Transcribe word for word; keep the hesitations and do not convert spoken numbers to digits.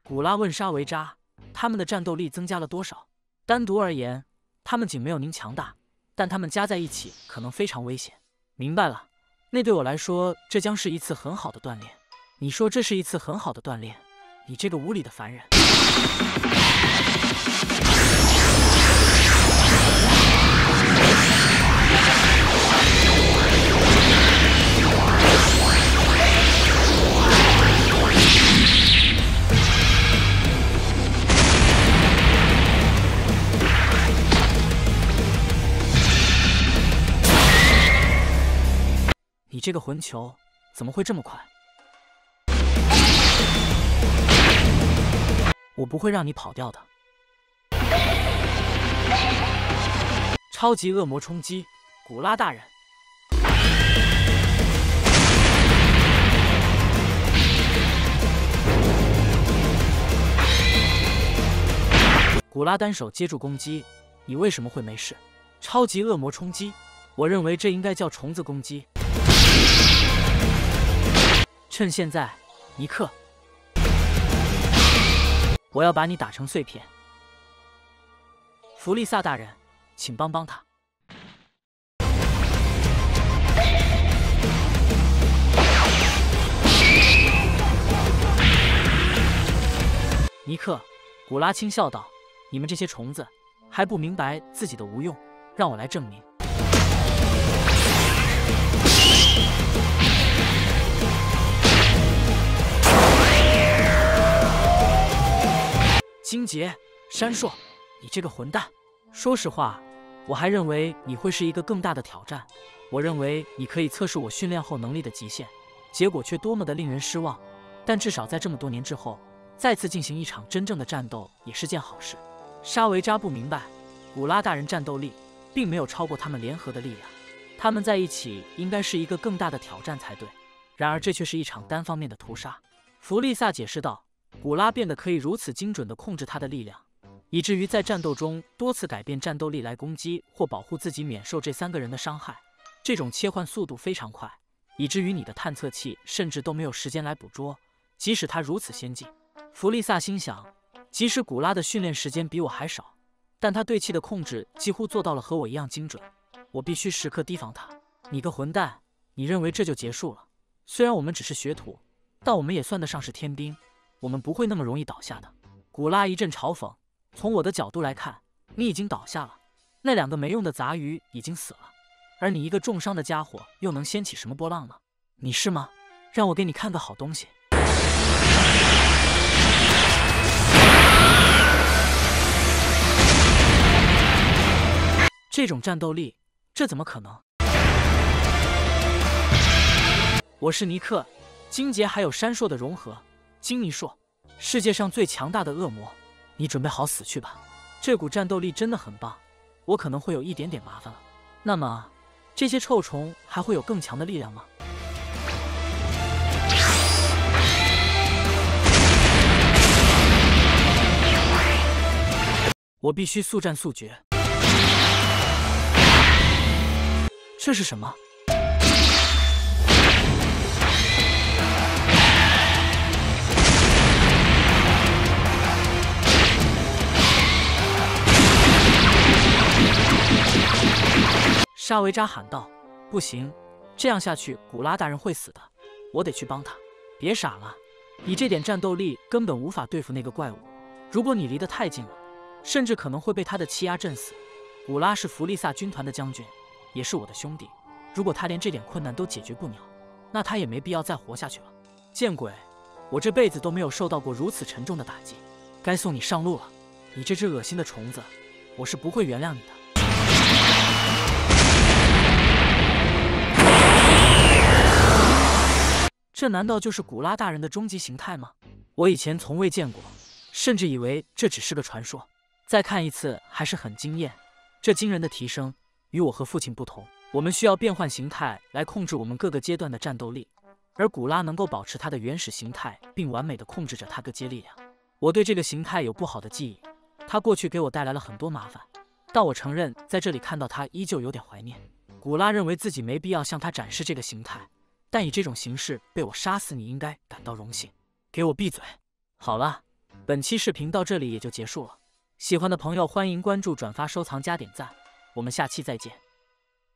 古拉问沙维扎：“他们的战斗力增加了多少？”单独而言，他们仅没有您强大，但他们加在一起可能非常危险。明白了，那对我来说，这将是一次很好的锻炼。你说这是一次很好的锻炼？你这个无理的凡人！你这个混球怎么会这么快？我不会让你跑掉的。超级恶魔冲击，古拉大人！古拉单手接住攻击，你为什么会没事？超级恶魔冲击，我认为这应该叫虫子攻击。趁现在，尼克，我要把你打成碎片。弗利萨大人，请帮帮他。尼克，古拉轻笑道：“你们这些虫子还不明白自己的无用，让我来证明。”金杰、山硕，你这个混蛋！说实话，我还认为你会是一个更大的挑战。我认为你可以测试我训练后能力的极限，结果却多么的令人失望。但至少在这么多年之后，再次进行一场真正的战斗也是件好事。沙维扎不明白，古拉大人战斗力并没有超过他们联合的力量，他们在一起应该是一个更大的挑战才对。然而这却是一场单方面的屠杀。弗利萨解释道。古拉变得可以如此精准地控制他的力量，以至于在战斗中多次改变战斗力来攻击或保护自己免受这三个人的伤害。这种切换速度非常快，以至于你的探测器甚至都没有时间来捕捉，即使他如此先进。弗利萨心想，即使古拉的训练时间比我还少，但他对气的控制几乎做到了和我一样精准。我必须时刻提防他。你个混蛋，你认为这就结束了？虽然我们只是学徒，但我们也算得上是天兵。我们不会那么容易倒下的。古拉一阵嘲讽，从我的角度来看，你已经倒下了，那两个没用的杂鱼已经死了，而你一个重伤的家伙又能掀起什么波浪呢？你是吗？让我给你看个好东西。这种战斗力，这怎么可能？我是尼克、金杰还有山硕的融合。金尼硕，世界上最强大的恶魔，你准备好死去吧！这股战斗力真的很棒，我可能会有一点点麻烦了。那么，这些臭虫还会有更强的力量吗？我必须速战速决。这是什么？沙维扎喊道：“不行，这样下去，古拉大人会死的。我得去帮他。别傻了，你这点战斗力根本无法对付那个怪物。如果你离得太近了，甚至可能会被他的气压震死。古拉是弗利萨军团的将军，也是我的兄弟。如果他连这点困难都解决不了，那他也没必要再活下去了。见鬼！我这辈子都没有受到过如此沉重的打击。该送你上路了，你这只恶心的虫子，我是不会原谅你的。”这难道就是古拉大人的终极形态吗？我以前从未见过，甚至以为这只是个传说。再看一次还是很惊艳，这惊人的提升与我和父亲不同。我们需要变换形态来控制我们各个阶段的战斗力，而古拉能够保持它的原始形态，并完美地控制着它各阶力量。我对这个形态有不好的记忆，它过去给我带来了很多麻烦，但我承认在这里看到它依旧有点怀念。古拉认为自己没必要向他展示这个形态。但以这种形式被我杀死，你应该感到荣幸。给我闭嘴！好了， 本期视频到这里也就结束了，喜欢的朋友欢迎关注、转发、收藏、加点赞，我们下期再见。